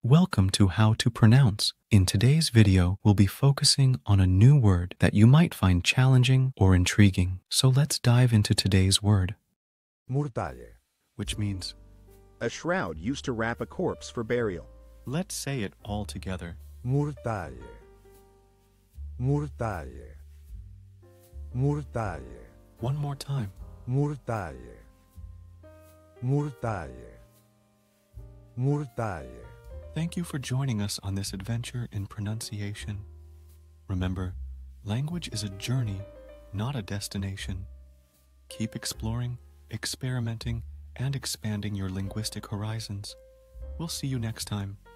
Welcome to How to Pronounce. In today's video, we'll be focusing on a new word that you might find challenging or intriguing. So let's dive into today's word. Mortalha. Which means, a shroud used to wrap a corpse for burial. let's say it all together. Mortalha. Mortalha. Mortalha. One more time. Mortalha. Mortalha. Mortalha. Thank you for joining us on this adventure in pronunciation. Remember, language is a journey, not a destination. Keep exploring, experimenting, and expanding your linguistic horizons. We'll see you next time.